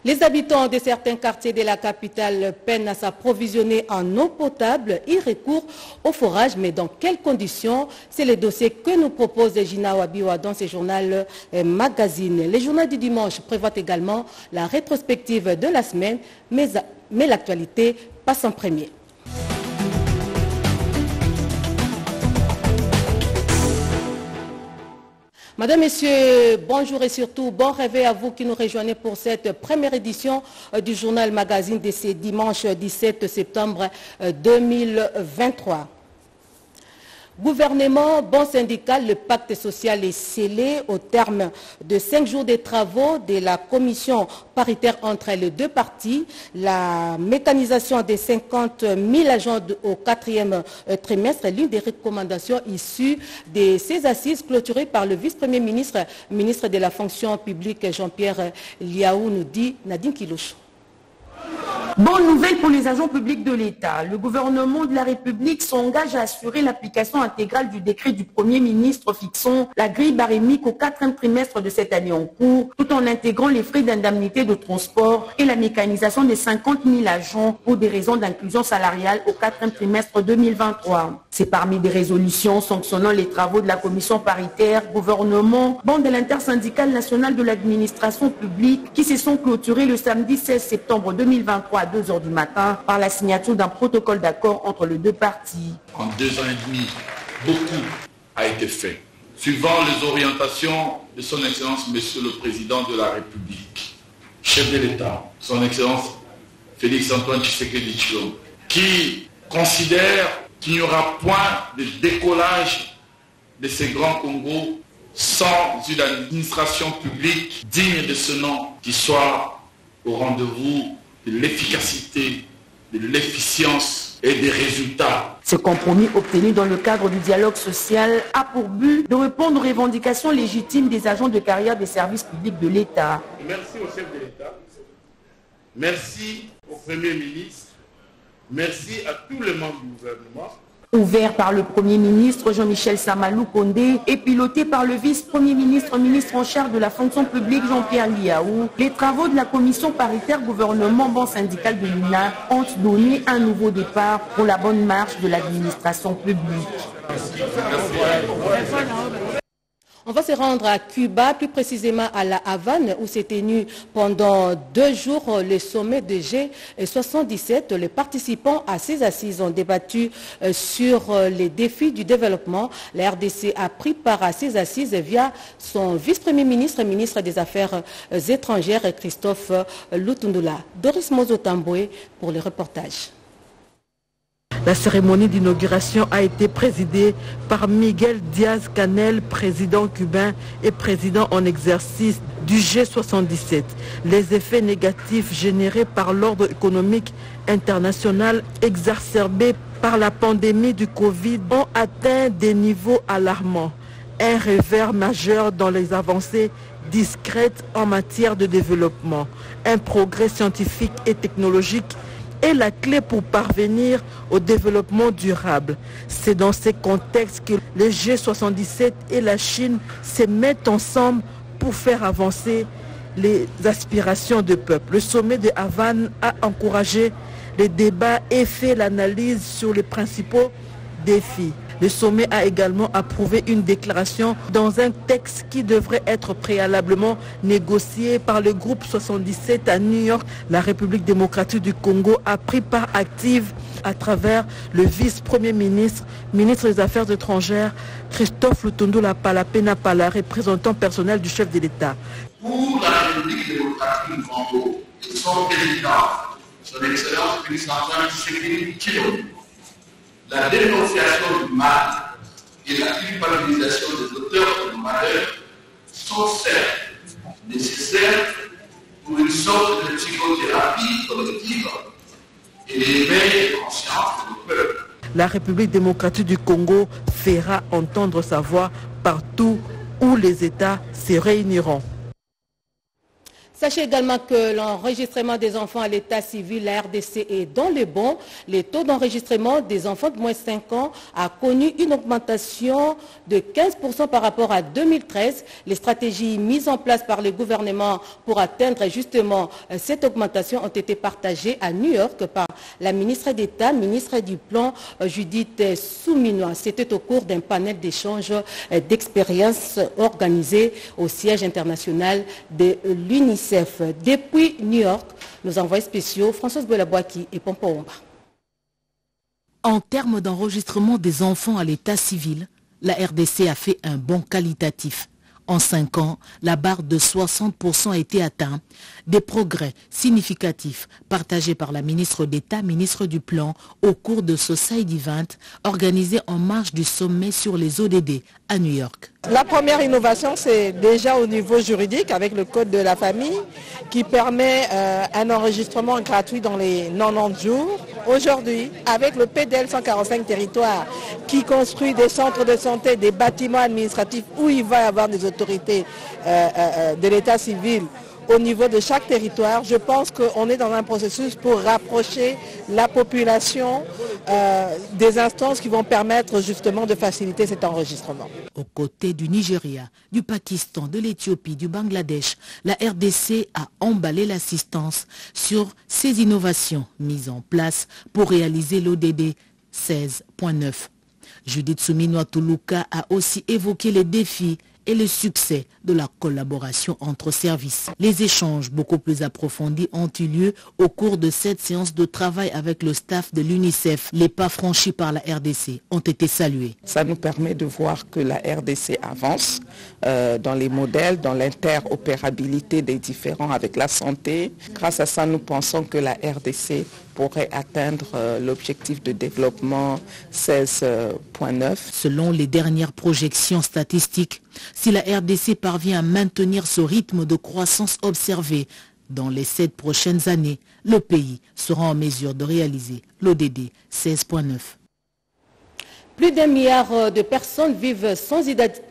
Les habitants de certains quartiers de la capitale peinent à s'approvisionner en eau potable. Ils recourent au forage, mais dans quelles conditions? C'est le dossier que nous propose Gina Wabiwa dans ce journal magazine. Les journaux du dimanche prévoient également la rétrospective de la semaine, mais l'actualité passe en premier. Madame, Messieurs, bonjour et surtout bon réveil à vous qui nous rejoignez pour cette première édition du journal magazine de ce dimanche 17 septembre 2023. Gouvernement, bon syndical, le pacte social est scellé au terme de 5 jours de travaux de la commission paritaire entre les deux parties. La mécanisation des 50 000 agents au 4e trimestre est l'une des recommandations issues de ces assises clôturées par le vice-premier ministre, ministre de la fonction publique Jean-Pierre Liaou, nous dit Nadine Kilouche. Bonne nouvelle pour les agents publics de l'État. Le gouvernement de la République s'engage à assurer l'application intégrale du décret du Premier ministre fixant la grille barémique au 4e trimestre de cette année en cours, tout en intégrant les frais d'indemnité de transport et la mécanisation des 50 000 agents pour des raisons d'inclusion salariale au 4e trimestre 2023. C'est parmi des résolutions sanctionnant les travaux de la commission paritaire, gouvernement, banque de l'intersyndicale nationale de l'administration publique qui se sont clôturées le samedi 16 septembre 2023 à 2 h du matin par la signature d'un protocole d'accord entre les deux parties. En 2 ans et demi, beaucoup a été fait. Suivant les orientations de son Excellence Monsieur le Président de la République, chef de l'État, son Excellence Félix-Antoine Tshisekedi Tshilombo, qui considère qu'il n'y aura point de décollage de ces grands Congos sans une administration publique digne de ce nom qui soit au rendez-vous de l'efficacité, de l'efficience et des résultats. Ce compromis obtenu dans le cadre du dialogue social a pour but de répondre aux revendications légitimes des agents de carrière des services publics de l'État. Merci au chef de l'État, merci au Premier ministre, merci à tous les membres du gouvernement. Ouvert par le Premier ministre Jean-Michel Samalou Kondé et piloté par le vice-premier ministre, ministre en charge de la fonction publique Jean-Pierre Liaou, les travaux de la commission paritaire gouvernement bon syndical de l'UNA ont donné un nouveau départ pour la bonne marche de l'administration publique. On va se rendre à Cuba, plus précisément à La Havane, où s'est tenu pendant 2 jours le sommet de G77. Les participants à ces assises ont débattu sur les défis du développement. La RDC a pris part à ces assises via son vice-premier ministre, ministre des Affaires étrangères, Christophe Lutundula. Doris Mozo-Tamboué pour le reportage. La cérémonie d'inauguration a été présidée par Miguel Diaz-Canel, président cubain et président en exercice du G77. Les effets négatifs générés par l'ordre économique international exacerbés par la pandémie du Covid ont atteint des niveaux alarmants. Un revers majeur dans les avancées discrètes en matière de développement. Un progrès scientifique et technologique est la clé pour parvenir au développement durable. C'est dans ces contextes que le G77 et la Chine se mettent ensemble pour faire avancer les aspirations du peuple. Le sommet de Havane a encouragé les débats et fait l'analyse sur les principaux défis. Le sommet a également approuvé une déclaration dans un texte qui devrait être préalablement négocié par le groupe 77 à New York. La République démocratique du Congo a pris part active à travers le vice-premier ministre, ministre des Affaires étrangères, Christophe Lutundula Palapena Pala, représentant personnel du chef de l'État. Pour la République démocratique du Congo, son président, son Excellence Félix-Antoine Tshisekedi Tshilombo, la dénonciation du mal et la culpabilisation des auteurs du malheur sont certes nécessaires pour une sorte de psychothérapie collective et l'éveil de conscience du peuple. La République démocratique du Congo fera entendre sa voix partout où les États se réuniront. Sachez également que l'enregistrement des enfants à l'état civil, la RDC, est dans le bon. Les taux d'enregistrement des enfants de moins de 5 ans a connu une augmentation de 15% par rapport à 2013. Les stratégies mises en place par le gouvernement pour atteindre justement cette augmentation ont été partagées à New York par la ministre d'État, ministre du Plan, Judith Souminois. C'était au cours d'un panel d'échange d'expériences organisé au siège international de l'UNICEF. Depuis New York, nos envoyés spéciaux Françoise Bolabouaki et Pompoomba. En termes d'enregistrement des enfants à l'état civil, la RDC a fait un bond qualitatif. En 5 ans, la barre de 60% a été atteinte. Des progrès significatifs partagés par la ministre d'État, ministre du Plan, au cours de Society 20, organisé en marge du sommet sur les ODD à New York. La première innovation, c'est déjà au niveau juridique avec le Code de la famille qui permet un enregistrement gratuit dans les 90 jours. Aujourd'hui, avec le PDL 145 territoires qui construit des centres de santé, des bâtiments administratifs où il va y avoir des autorités de l'état civil au niveau de chaque territoire, je pense qu'on est dans un processus pour rapprocher la population des instances qui vont permettre justement de faciliter cet enregistrement. Aux côtés du Nigeria, du Pakistan, de l'Éthiopie, du Bangladesh, la RDC a emballé l'assistance sur ces innovations mises en place pour réaliser l'ODD 16.9. Judith Souminois Toulouka a aussi évoqué les défis et le succès de la collaboration entre services. Les échanges beaucoup plus approfondis ont eu lieu au cours de cette séance de travail avec le staff de l'UNICEF. Les pas franchis par la RDC ont été salués. Ça nous permet de voir que la RDC avance dans les modèles, dans l'interopérabilité des différents avec la santé. Grâce à ça, nous pensons que la RDC pourrait atteindre l'objectif de développement 16.9. Selon les dernières projections statistiques, si la RDC parvient à maintenir ce rythme de croissance observé dans les 7 prochaines années, le pays sera en mesure de réaliser l'ODD 16.9. Plus d'1 milliard de personnes vivent sans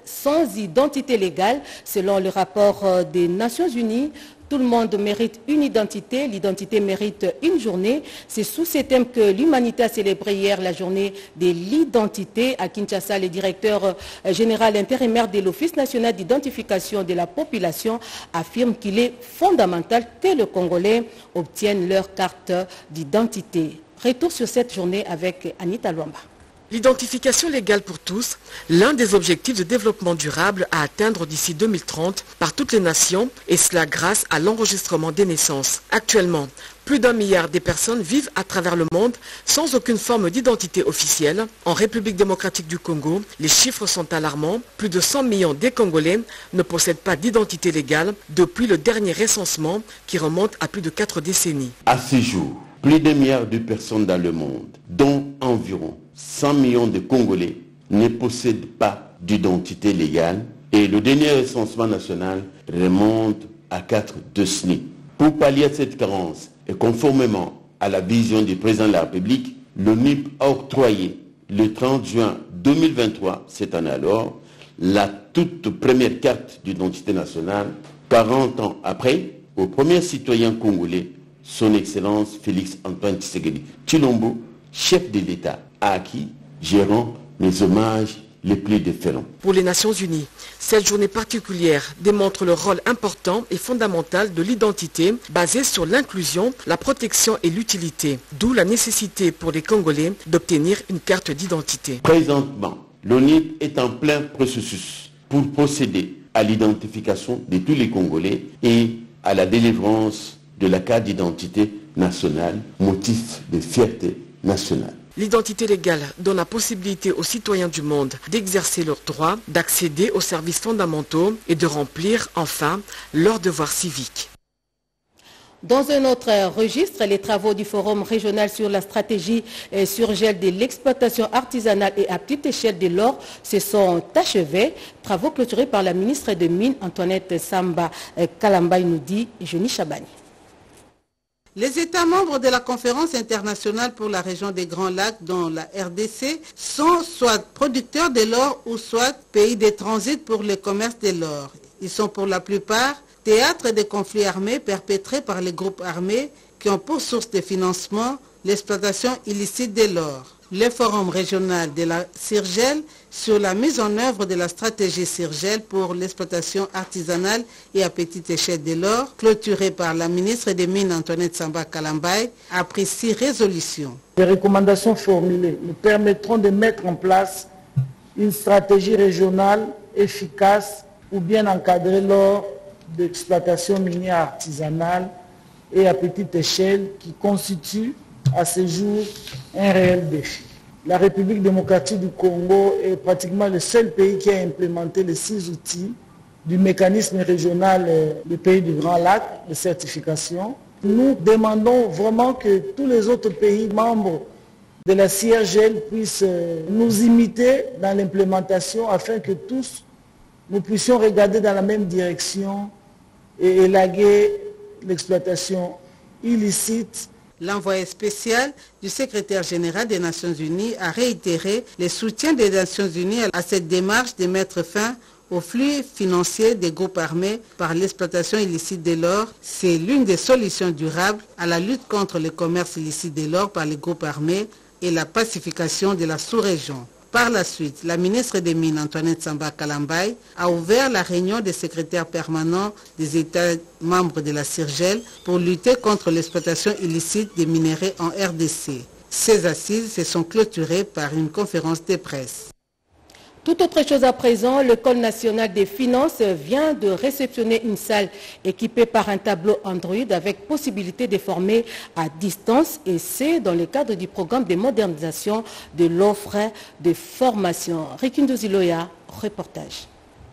identité légale, selon le rapport des Nations Unies. Tout le monde mérite une identité, l'identité mérite une journée. C'est sous ces thèmes que l'humanité a célébré hier la journée de l'identité. À Kinshasa, le directeur général intérimaire de l'Office national d'identification de la population affirme qu'il est fondamental que les Congolais obtiennent leur carte d'identité. Retour sur cette journée avec Anita Luamba. L'identification légale pour tous, l'un des objectifs de développement durable à atteindre d'ici 2030 par toutes les nations, et cela grâce à l'enregistrement des naissances. Actuellement, plus d'1 milliard de personnes vivent à travers le monde sans aucune forme d'identité officielle. En République démocratique du Congo, les chiffres sont alarmants. Plus de 100 millions des Congolais ne possèdent pas d'identité légale depuis le dernier recensement qui remonte à plus de 4 décennies. À ce jour, plus d'1 milliard de personnes dans le monde, dont environ 100 millions de Congolais, ne possèdent pas d'identité légale et le dernier recensement national remonte à 4 décennies. Pour pallier à cette carence et conformément à la vision du président de la République, l'ONIP a octroyé le 30 juin 2023, cette année alors, la toute première carte d'identité nationale, 40 ans après, au premier citoyen congolais, son Excellence Félix Antoine Tshisekedi Tshilombo, chef de l'État, à qui je rends mes hommages les plus déférents. Pour les Nations Unies, cette journée particulière démontre le rôle important et fondamental de l'identité basée sur l'inclusion, la protection et l'utilité, d'où la nécessité pour les Congolais d'obtenir une carte d'identité. Présentement, l'ONIP est en plein processus pour procéder à l'identification de tous les Congolais et à la délivrance de la carte d'identité nationale, motif de fierté nationale. L'identité légale donne la possibilité aux citoyens du monde d'exercer leurs droits, d'accéder aux services fondamentaux et de remplir enfin leurs devoirs civiques. Dans un autre registre, les travaux du Forum régional sur la stratégie sur gel de l'exploitation artisanale et à petite échelle de l'or se sont achevés. Travaux clôturés par la ministre des Mines, Antoinette Samba Kalamba, nous dit Johnny Chabani. Les États membres de la Conférence internationale pour la région des Grands Lacs, dont la RDC, sont soit producteurs de l'or ou soit pays de transit pour le commerce de l'or. Ils sont pour la plupart Théâtre des conflits armés perpétrés par les groupes armés qui ont pour source de financement l'exploitation illicite de l'or. Le forum régional de la CIRGEL sur la mise en œuvre de la stratégie CIRGEL pour l'exploitation artisanale et à petite échelle de l'or, clôturé par la ministre des Mines Antoinette Samba Kalambay, a pris 6 résolutions. Les recommandations formulées nous permettront de mettre en place une stratégie régionale efficace pour bien encadrer l'or d'exploitation minière artisanale et à petite échelle qui constitue à ce jour un réel défi. La République démocratique du Congo est pratiquement le seul pays qui a implémenté les 6 outils du mécanisme régional des pays du Grand Lac de certification. Nous demandons vraiment que tous les autres pays membres de la CIRGEL puissent nous imiter dans l'implémentation afin que tous nous puissions regarder dans la même direction et élaguer l'exploitation illicite. L'envoyé spécial du secrétaire général des Nations Unies a réitéré le soutien des Nations Unies à cette démarche de mettre fin aux flux financiers des groupes armés par l'exploitation illicite de l'or. C'est l'une des solutions durables à la lutte contre le commerce illicite de l'or par les groupes armés et la pacification de la sous-région. Par la suite, la ministre des Mines, Antoinette Samba Kalambay, a ouvert la réunion des secrétaires permanents des États membres de la CIRGEL pour lutter contre l'exploitation illicite des minerais en RDC. Ces assises se sont clôturées par une conférence de presse. Tout autre chose à présent, l'École nationale des finances vient de réceptionner une salle équipée par un tableau Android avec possibilité de former à distance, et c'est dans le cadre du programme de modernisation de l'offre de formation. Rikindo Ziloya, reportage.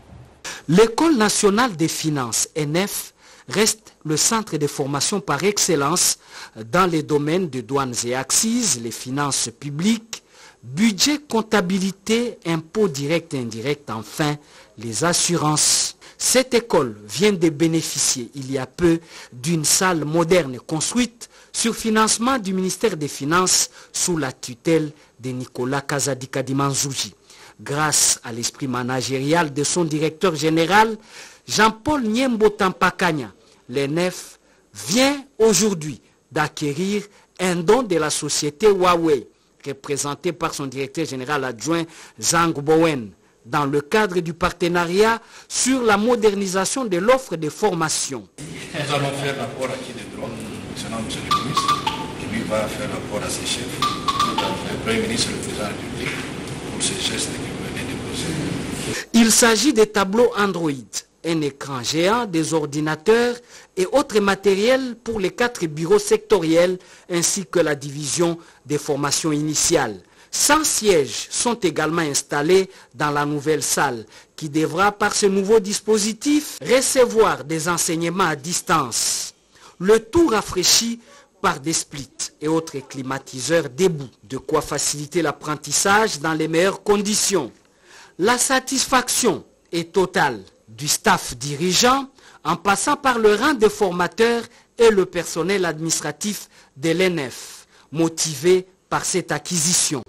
L'École nationale des finances, ENEF, reste le centre de formation par excellence dans les domaines de douanes et accises, les finances publiques, budget, comptabilité, impôts directs et indirects, enfin, les assurances. Cette école vient de bénéficier il y a peu d'une salle moderne construite sur financement du ministère des Finances sous la tutelle de Nicolas Kazadi-Kadimanzouji. Grâce à l'esprit managérial de son directeur général, Jean-Paul Niembo Tampakanya, l'ENEF vient aujourd'hui d'acquérir un don de la société Huawei, représenté par son directeur général adjoint Zhang Bowen, dans le cadre du partenariat sur la modernisation de l'offre de formation. Nous allons faire rapport à qui des droits, concernant M. le ministre, qui lui va faire rapport à ses chefs, le Premier ministre et le Président de la République, pour ces gestes que vous venez de poser. Il s'agit des tableaux Android, un écran géant, des ordinateurs et autres matériels pour les 4 bureaux sectoriels ainsi que la division des formations initiales. 100 sièges sont également installés dans la nouvelle salle qui devra par ce nouveau dispositif recevoir des enseignements à distance. Le tout rafraîchi par des splits et autres climatiseurs debout, de quoi faciliter l'apprentissage dans les meilleures conditions. La satisfaction est totale du staff dirigeant, en passant par le rang de formateurs et le personnel administratif de l'ENEF, motivé par cette acquisition.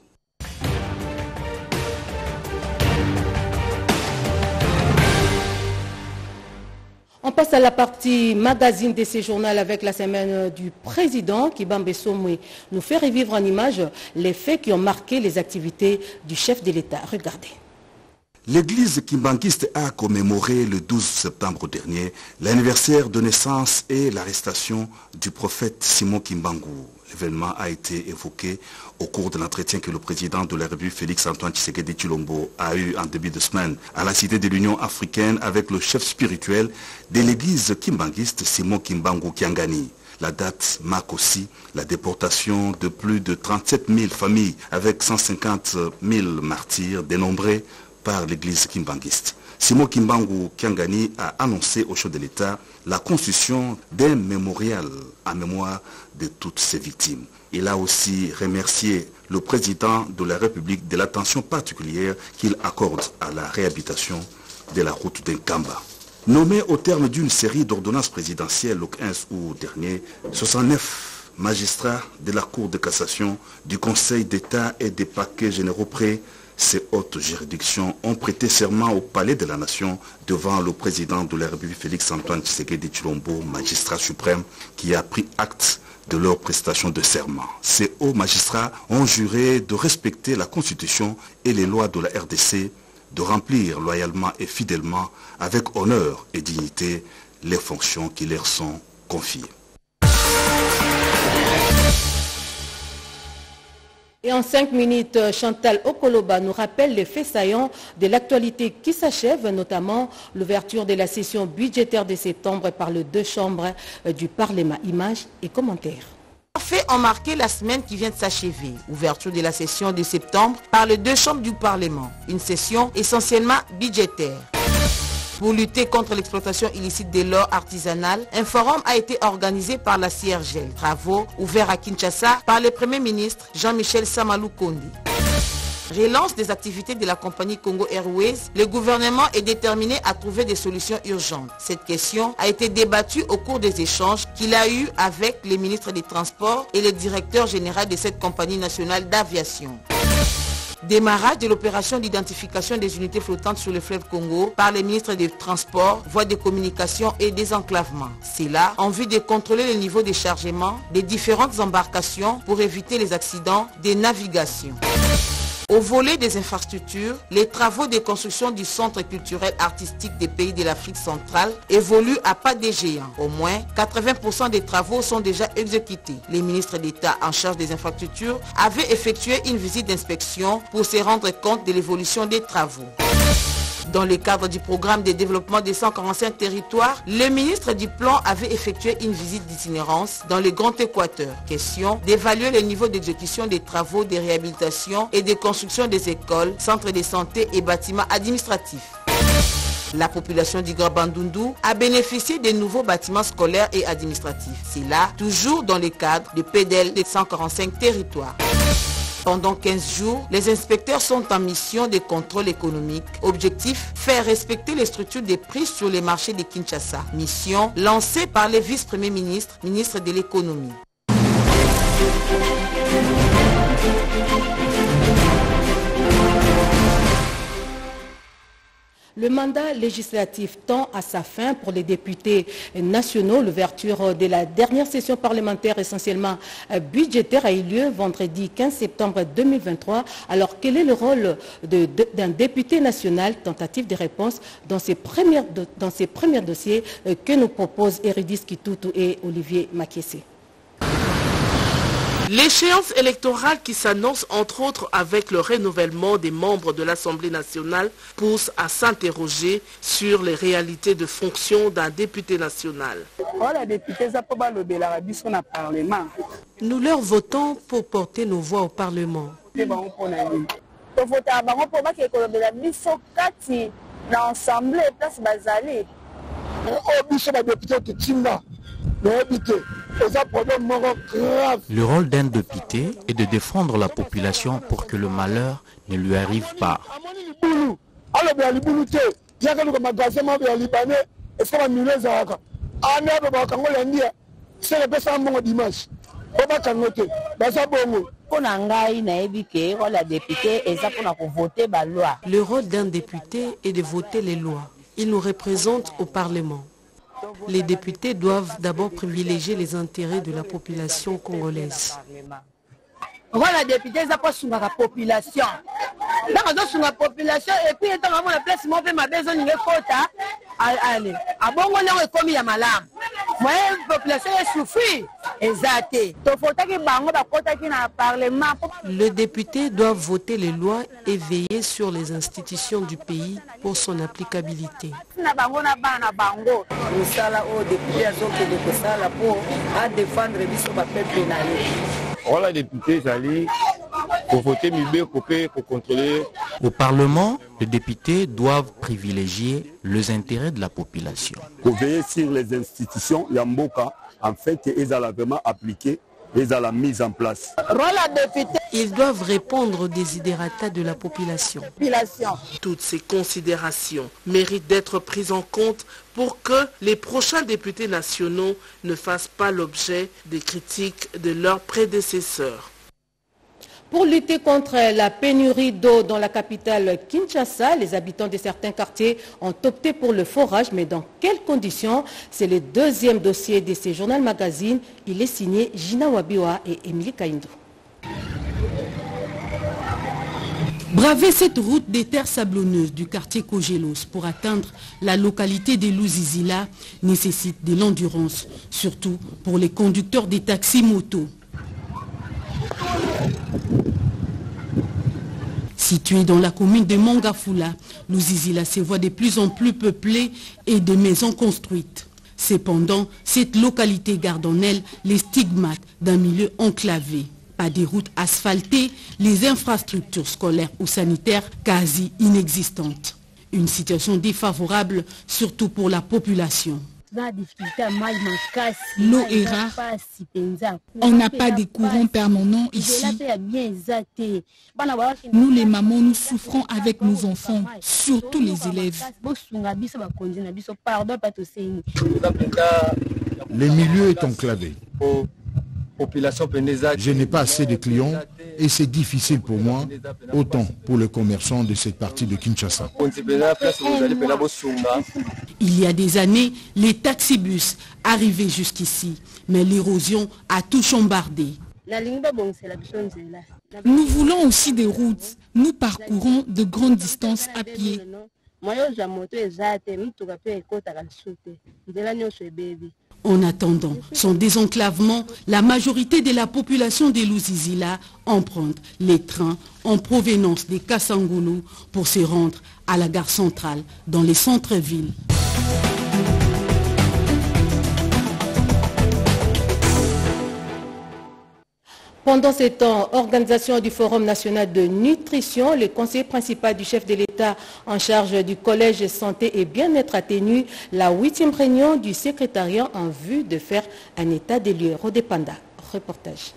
On passe à la partie magazine de ce journal avec la semaine du président Kibambe Somwe nous fait revivre en images les faits qui ont marqué les activités du chef de l'État. Regardez. L'église kimbanguiste a commémoré le 12 septembre dernier l'anniversaire de naissance et l'arrestation du prophète Simon Kimbangu. L'événement a été évoqué au cours de l'entretien que le président de la République Félix-Antoine Tshisekedi Tshilombo a eu en début de semaine à la Cité de l'Union africaine avec le chef spirituel de l'église kimbanguiste Simon Kimbangu Kiangani. La date marque aussi la déportation de plus de 37 000 familles avec 150 000 martyrs dénombrés par l'église kimbanguiste. Simon Kimbangu Kiangani a annoncé au chef de l'État la construction d'un mémorial en mémoire de toutes ces victimes. Il a aussi remercié le président de la République de l'attention particulière qu'il accorde à la réhabilitation de la route d'Nkamba. Nommé au terme d'une série d'ordonnances présidentielles le 15 août dernier, 69 magistrats de la Cour de cassation, du Conseil d'État et des parquets généraux près Ces hautes juridictions ont prêté serment au Palais de la Nation devant le président de la République Félix-Antoine Tshisekedi Tshilombo, magistrat suprême, qui a pris acte de leur prestation de serment. Ces hauts magistrats ont juré de respecter la Constitution et les lois de la RDC, de remplir loyalement et fidèlement, avec honneur et dignité, les fonctions qui leur sont confiées. Et en 5 minutes, Chantal Okoloba nous rappelle les faits saillants de l'actualité qui s'achève, notamment l'ouverture de la session budgétaire de septembre par les 2 chambres du Parlement. Images et commentaires. Les faits ont marqué la semaine qui vient de s'achever. Ouverture de la session de septembre par les 2 chambres du Parlement. Une session essentiellement budgétaire. Pour lutter contre l'exploitation illicite de l'or artisanal, un forum a été organisé par la CIRGL. Travaux ouverts à Kinshasa par le Premier ministre Jean-Michel Samalou Kondi. Relance des activités de la compagnie Congo Airways, le gouvernement est déterminé à trouver des solutions urgentes. Cette question a été débattue au cours des échanges qu'il a eus avec les ministres des Transports et le directeur général de cette compagnie nationale d'aviation. Démarrage de l'opération d'identification des unités flottantes sur le fleuve Congo par les ministres des Transports, voies de communication et désenclavement. C'est là en vue de contrôler le niveau de chargement des différentes embarcations pour éviter les accidents de navigation. Au volet des infrastructures, les travaux de construction du centre culturel artistique des pays de l'Afrique centrale évoluent à pas de géant. Au moins 80% des travaux sont déjà exécutés. Les ministres d'État en charge des infrastructures avaient effectué une visite d'inspection pour se rendre compte de l'évolution des travaux. Dans le cadre du programme de développement des 145 territoires, le ministre du Plan avait effectué une visite d'itinérance dans le Grand Équateur. Question d'évaluer le niveau d'exécution des travaux de réhabilitation et de construction des écoles, centres de santé et bâtiments administratifs. La population du Grand Bandundu a bénéficié de nouveaux bâtiments scolaires et administratifs. C'est là, toujours dans le cadre du PDL des 145 territoires. Pendant 15 jours, les inspecteurs sont en mission de contrôle économique. Objectif, faire respecter les structures des prix sur les marchés de Kinshasa. Mission lancée par les vice-premiers ministres, ministres de l'économie. Le mandat législatif tend à sa fin pour les députés nationaux. L'ouverture de la dernière session parlementaire essentiellement budgétaire a eu lieu vendredi 15 septembre 2023. Alors quel est le rôle d'un député national? Tentative de réponse dans ces premiers dossiers que nous proposent Eridis Kitutu et Olivier Makiessé. L'échéance électorale qui s'annonce entre autres avec le renouvellement des membres de l'Assemblée nationale pousse à s'interroger sur les réalités de fonction d'un député national. Nous leur votons pour porter nos voix au Parlement. Le rôle d'un député est de défendre la population pour que le malheur ne lui arrive pas. Le rôle d'un député est de voter les lois. Il nous représente au Parlement. Les députés doivent d'abord privilégier les intérêts de la population congolaise. Voilà, député, ça passe sur la population. Dans la population, et puis, dans la place, moi, je vais besoin de quota. Allez, à bon moment, on est commis à malam. Moi, la population est souffrue. Exact. Le député doit voter les lois et veiller sur les institutions du pays pour son applicabilité. Voilà, député, j'allais pour voter pour contrôler. Au Parlement, les députés doivent privilégier les intérêts de la population. Pour veiller sur les institutions, Yamboka, en fait, ils allaient vraiment appliquer, ils allaient mise en place. Ils doivent répondre aux desiderata de la population. Toutes ces considérations méritent d'être prises en compte pour que les prochains députés nationaux ne fassent pas l'objet des critiques de leurs prédécesseurs. Pour lutter contre la pénurie d'eau dans la capitale Kinshasa, les habitants de certains quartiers ont opté pour le forage, mais dans quelles conditions? C'est le deuxième dossier de ce journal magazine. Il est signé Gina Wabiwa et Émilie Kaindou. Braver cette route des terres sablonneuses du quartier Kogelos pour atteindre la localité de Luzizila nécessite de l'endurance, surtout pour les conducteurs des taxis motos. Situé dans la commune de Mangafula, Luzizila se voit de plus en plus peuplée et des maisons construites. Cependant, cette localité garde en elle les stigmates d'un milieu enclavé. Pas de routes asphaltées, les infrastructures scolaires ou sanitaires quasi inexistantes. Une situation défavorable, surtout pour la population. L'eau est rare. On n'a pas de courant permanent ici. Nous les mamans, nous souffrons avec nos enfants, surtout les élèves. Le milieu est enclavé. Je n'ai pas assez de clients et c'est difficile pour moi, autant pour les commerçants de cette partie de Kinshasa. Il y a des années, les taxibus arrivaient jusqu'ici, mais l'érosion a tout chambardé. Nous voulons aussi des routes. Nous parcourons de grandes distances à pied. En attendant son désenclavement, la majorité de la population de Luzizila emprunte les trains en provenance des Kasangulu pour se rendre à la gare centrale dans les centres-villes. Pendant ce temps, organisation du Forum national de nutrition, le conseiller principal du chef de l'État en charge du collège santé et bien-être a tenu la 8e réunion du secrétariat en vue de faire un état des lieux. Rodépanda, reportage.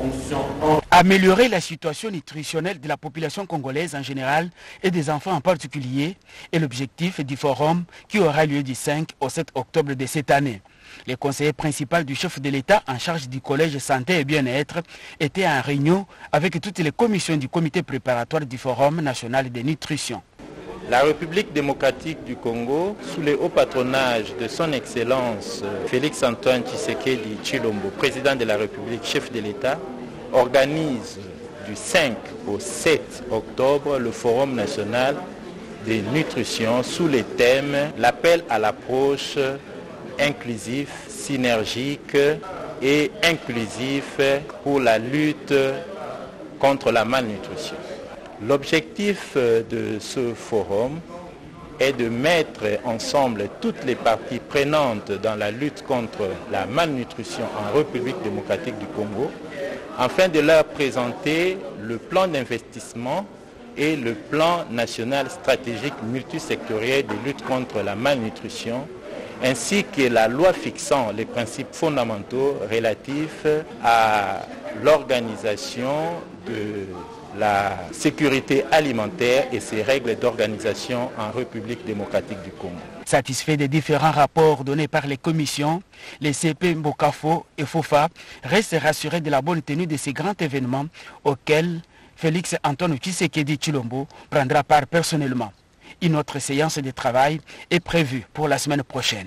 Améliorer la situation nutritionnelle de la population congolaise en général et des enfants en particulier est l'objectif du forum qui aura lieu du 5 au 7 octobre de cette année. Le conseiller principal du chef de l'État en charge du collège santé et bien-être était en réunion avec toutes les commissions du comité préparatoire du Forum national de nutrition. La République démocratique du Congo, sous le haut patronage de son Excellence Félix-Antoine Tshisekedi Tshilombo, président de la République, chef de l'État, organise du 5 au 7 octobre le Forum national de nutrition sous le thème « L'appel à l'approche inclusif, synergique et inclusif pour la lutte contre la malnutrition ». L'objectif de ce forum est de mettre ensemble toutes les parties prenantes dans la lutte contre la malnutrition en République démocratique du Congo, afin de leur présenter le plan d'investissement et le plan national stratégique multisectoriel de lutte contre la malnutrition, ainsi que la loi fixant les principes fondamentaux relatifs à l'organisation de la sécurité alimentaire et ses règles d'organisation en République démocratique du Congo. Satisfait des différents rapports donnés par les commissions, les CP Mbokafo et FOFA restent rassurés de la bonne tenue de ces grands événements auxquels Félix-Antoine Tshisekedi Tshilombo prendra part personnellement. Une autre séance de travail est prévue pour la semaine prochaine.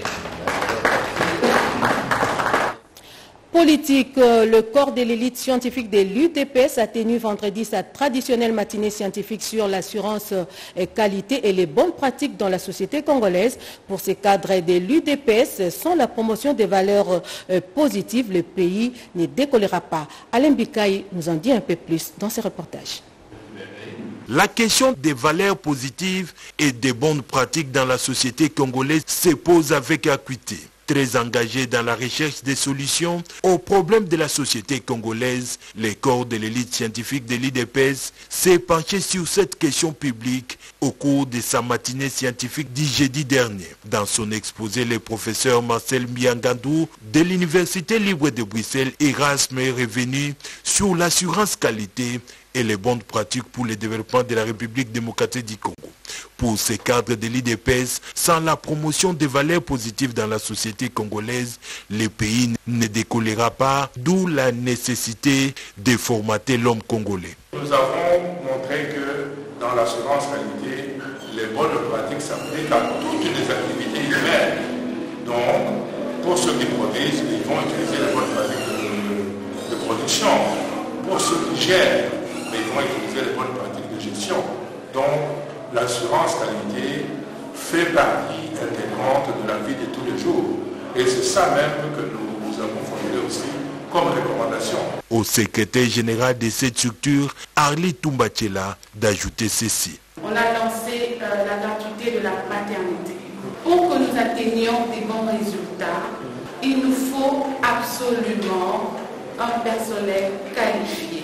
Politique, le corps de l'élite scientifique de l'UDPS a tenu vendredi sa traditionnelle matinée scientifique sur l'assurance qualité et les bonnes pratiques dans la société congolaise. Pour ces cadres de l'UDPS, sans la promotion des valeurs positives, le pays ne décollera pas. Alain Bikaï nous en dit un peu plus dans ce reportage. La question des valeurs positives et des bonnes pratiques dans la société congolaise se pose avec acuité. Très engagé dans la recherche des solutions aux problèmes de la société congolaise, le corps de l'élite scientifique de l'UDPS s'est penché sur cette question publique au cours de sa matinée scientifique du jeudi dernier. Dans son exposé, le professeur Marcel Miangandou de l'Université libre de Bruxelles, Erasme, est revenu sur l'assurance qualité et les bonnes pratiques pour le développement de la République démocratique du Congo. Pour ces cadres de l'IDPS, sans la promotion des valeurs positives dans la société congolaise, le pays ne décollera pas, d'où la nécessité de formater l'homme congolais. Nous avons montré que dans l'assurance qualité, les bonnes pratiques s'appliquent à toutes les activités humaines. Donc, pour ceux qui produisent, ils vont utiliser les bonnes pratiques de production. Pour ceux qui gèrent, ils vont utiliser les bonnes pratiques de gestion. Donc, l'assurance qualité fait partie intégrante de la vie de tous les jours. Et c'est ça même que nous avons formulé aussi comme recommandation. Au secrétaire général de cette structure, Arli Toumbachela, d'ajouter ceci. On a lancé la gratuité de la paternité. Pour que nous atteignions des bons résultats, il nous faut absolument un personnel qualifié.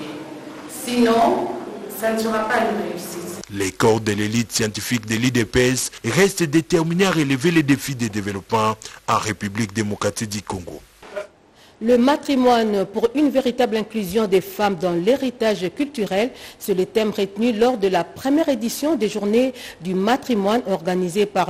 Sinon, ça ne sera pas une réussite. Les corps de l'élite scientifique de l'IDPS restent déterminés à relever les défis de développement en République démocratique du Congo. Le matrimoine pour une véritable inclusion des femmes dans l'héritage culturel, c'est le thème retenu lors de la première édition des Journées du matrimoine organisées par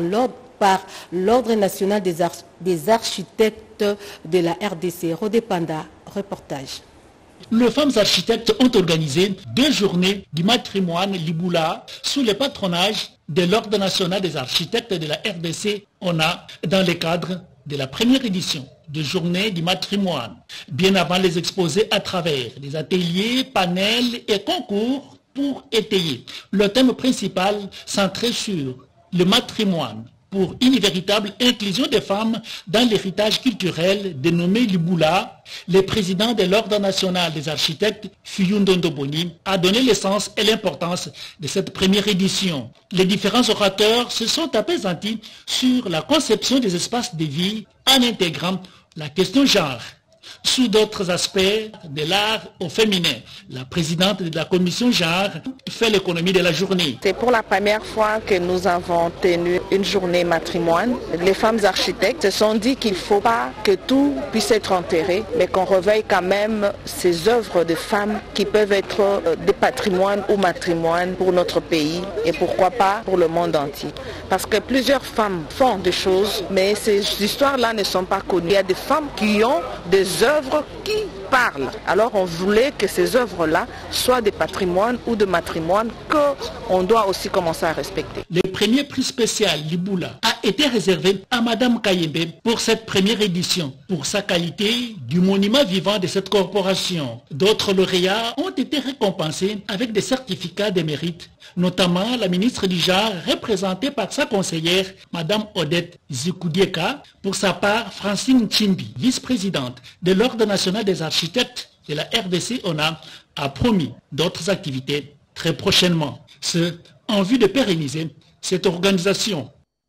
l'Ordre national des architectes de la RDC. Rodé Panda, reportage. Les femmes architectes ont organisé 2 journées du matrimoine Libula sous le patronage de l'Ordre national des architectes de la RDC, ONA, dans le cadre de la première édition de Journée du matrimoine, bien avant les exposés à travers les ateliers, panels et concours pour étayer. Le thème principal centré sur le matrimoine pour une véritable inclusion des femmes dans l'héritage culturel dénommé Libula, le président de l'Ordre national des architectes, Fiyundondo Boni, a donné l'essence et l'importance de cette première édition. Les différents orateurs se sont apaisantis sur la conception des espaces de vie en intégrant la question genre sous d'autres aspects de l'art au féminin. La présidente de la commission genre fait l'économie de la journée. C'est pour la première fois que nous avons tenu une journée matrimoine. Les femmes architectes se sont dit qu'il ne faut pas que tout puisse être enterré, mais qu'on réveille quand même ces œuvres de femmes qui peuvent être des patrimoines ou matrimoines pour notre pays et pourquoi pas pour le monde entier. Parce que plusieurs femmes font des choses, mais ces histoires-là ne sont pas connues. Il y a des femmes qui ont des œuvres qui parlent. Alors on voulait que ces œuvres-là soient des patrimoines ou de matrimoine qu'on doit aussi commencer à respecter. Le premier prix spécial Libula a été réservé à Madame Kayembe pour cette première édition, pour sa qualité du monument vivant de cette corporation. D'autres lauréats ont été récompensés avec des certificats de mérite, notamment la ministre du genre représentée par sa conseillère, Madame Odette Zikoudieka, pour sa part Francine Chimbi, vice-présidente de l'Ordre national des architectes de la RDC ONA, a promis d'autres activités très prochainement, ce en vue de pérenniser cette organisation.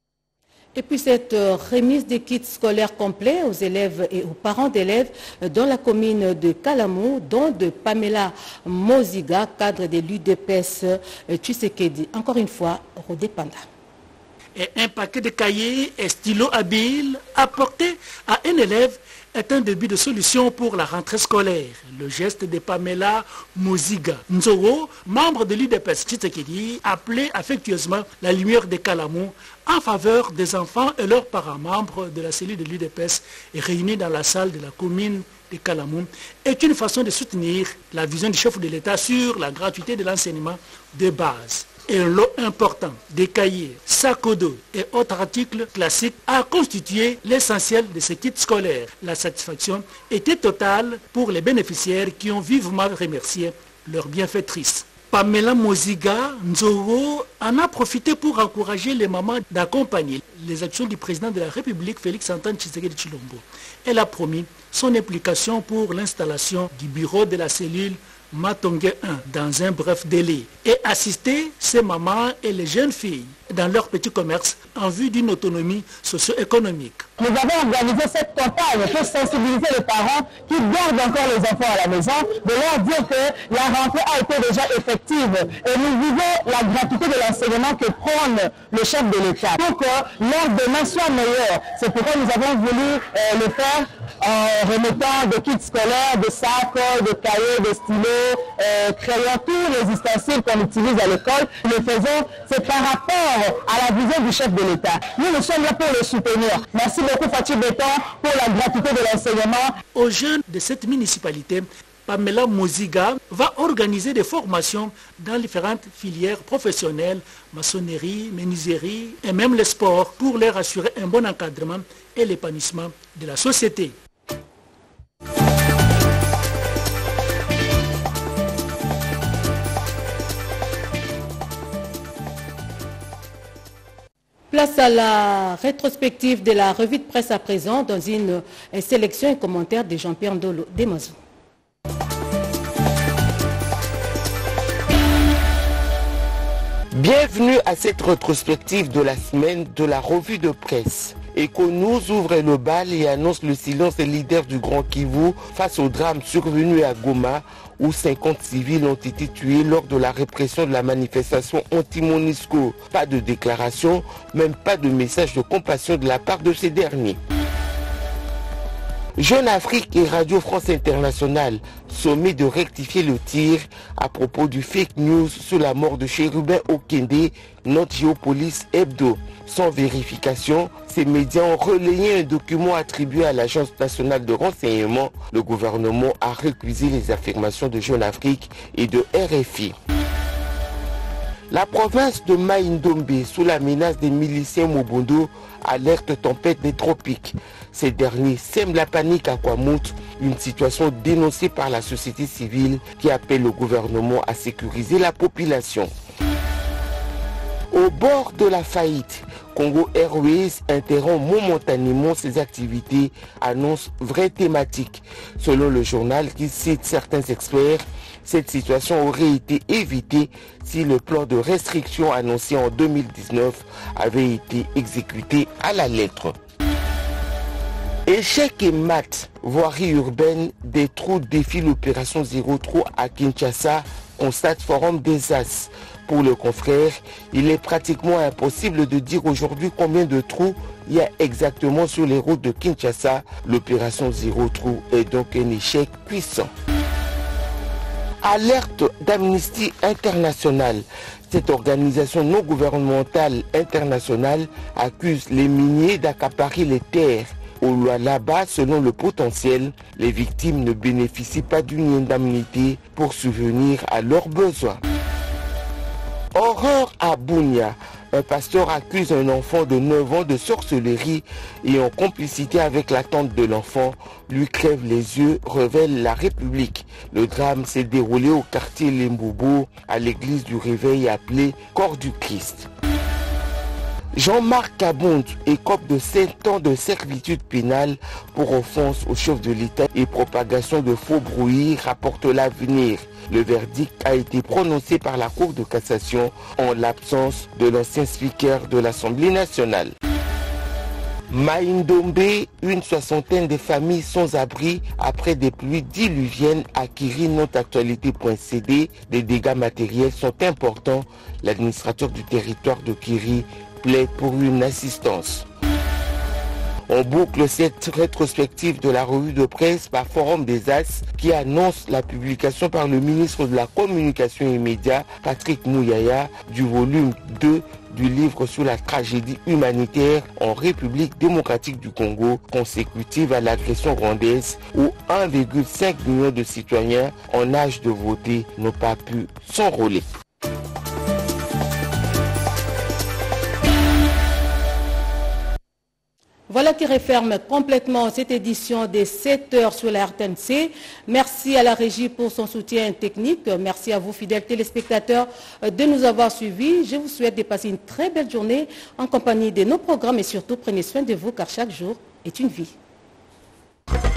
Et puis cette remise des kits scolaires complets aux élèves et aux parents d'élèves dans la commune de Kalamou, dont de Pamela Moziga, cadre de l'UDPS Tshisekedi. Encore une fois, Rodé Panda. Et un paquet de cahiers et stylos habiles apportés à un élève est un début de solution pour la rentrée scolaire. Le geste de Pamela Moziga Nzoro, membre de l'UDPS Tshisekedi, appelait affectueusement la lumière de Kalamou en faveur des enfants et leurs parents membres de la cellule de l'UDPS réunis dans la salle de la commune de Kalamou, est une façon de soutenir la vision du chef de l'État sur la gratuité de l'enseignement de base. Et lot important des cahiers, sacs à dos et autres articles classiques a constitué l'essentiel de ce kit scolaire. La satisfaction était totale pour les bénéficiaires qui ont vivement remercié leur bienfaitrice. Pamela Moziga Nzoro en a profité pour encourager les mamans d'accompagner les actions du président de la République, Félix Antoine Tshisekedi Tshilombo. Elle a promis son implication pour l'installation du bureau de la cellule Matongue 1 dans un bref délai et assister ces mamans et les jeunes filles dans leur petit commerce en vue d'une autonomie socio-économique. Nous avons organisé cette campagne pour sensibiliser les parents qui gardent encore les enfants à la maison, de leur dire que la rentrée a été déjà effective et nous vivons la gratuité de l'enseignement que prône le chef de l'État. Donc, l'heure demain soit meilleure. C'est pourquoi nous avons voulu le faire en remettant des kits scolaires, des sacs, des cahiers, des stylos, crayons, tous les ustensiles qu'on utilise à l'école. Nous le faisons, c'est par rapport à la vision du chef de l'État. Nous sommes là pour le soutenir. Merci beaucoup Fatih Béton pour la gratuité de l'enseignement. Aux jeunes de cette municipalité, Pamela Moziga va organiser des formations dans différentes filières professionnelles, maçonnerie, menuiserie et même le sport pour leur assurer un bon encadrement et l'épanouissement de la société. Place à la rétrospective de la revue de presse à présent dans une sélection et commentaire de Jean-Pierre Ndolo Demazou. Bienvenue à cette rétrospective de la semaine de la revue de presse. EcoNews ouvre le bal et annonce le silence des leaders du Grand Kivu face au drame survenu à Goma où 50 civils ont été tués lors de la répression de la manifestation anti-MONUSCO. Pas de déclaration, même pas de message de compassion de la part de ces derniers. Jeune Afrique et Radio France Internationale sommet de rectifier le tir à propos du fake news sur la mort de Chérubin Okende, note Géopolis Hebdo. Sans vérification, ces médias ont relayé un document attribué à l'Agence nationale de renseignement. Le gouvernement a récusé les affirmations de Jeune Afrique et de RFI. La province de Mai-Ndombe, sous la menace des miliciens Mobondo, alerte tempête des tropiques. Ces derniers sèment la panique à Kwamouth, une situation dénoncée par la société civile qui appelle le gouvernement à sécuriser la population. Au bord de la faillite, Congo Airways interrompt momentanément ses activités, annonce vraie thématique. Selon le journal qui cite certains experts, cette situation aurait été évitée si le plan de restriction annoncé en 2019 avait été exécuté à la lettre. Échec et maths, voirie urbaine, des trous défient l'opération Zéro Trou à Kinshasa, constate Forum des As. Pour le confrère, il est pratiquement impossible de dire aujourd'hui combien de trous il y a exactement sur les routes de Kinshasa. L'opération Zéro Trou est donc un échec puissant. Alerte d'Amnesty International. Cette organisation non gouvernementale internationale accuse les miniers d'accaparer les terres. Au Lualaba, selon le potentiel, les victimes ne bénéficient pas d'une indemnité pour subvenir à leurs besoins. Horreur à Bunia. Un pasteur accuse un enfant de 9 ans de sorcellerie et en complicité avec la tante de l'enfant, lui crève les yeux, révèle la République. Le drame s'est déroulé au quartier Limbobo, à l'église du Réveil appelée Corps du Christ. Jean-Marc Kabond écope de 7 ans de servitude pénale pour offense au chef de l'État et propagation de faux bruits, rapporte l'Avenir. Le verdict a été prononcé par la Cour de cassation en l'absence de l'ancien speaker de l'Assemblée nationale. Mai-Ndombe, une soixantaine de familles sans abri après des pluies diluviennes à Kiri, note actualité.cd. Des dégâts matériels sont importants. L'administrateur du territoire de Kiri plaît pour une assistance. On boucle cette rétrospective de la revue de presse par Forum des As qui annonce la publication par le ministre de la Communication et Médias, Patrick Mouyaya, du volume 2 du livre sur la tragédie humanitaire en République démocratique du Congo consécutive à l'agression rwandaise où 1,5 million de citoyens en âge de voter n'ont pas pu s'enrôler. Voilà qui referme complètement cette édition des 7h sur la RTNC. Merci à la régie pour son soutien technique. Merci à vous, fidèles téléspectateurs, de nous avoir suivis. Je vous souhaite de passer une très belle journée en compagnie de nos programmes et surtout prenez soin de vous car chaque jour est une vie.